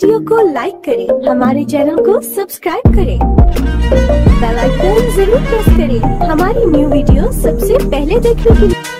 Video को लाइक करें, हमारे चैनल को सब्सक्राइब करें, बेल आइकन जरूर प्रेस करें हमारी न्यू वीडियो सबसे पहले देखने के लिए।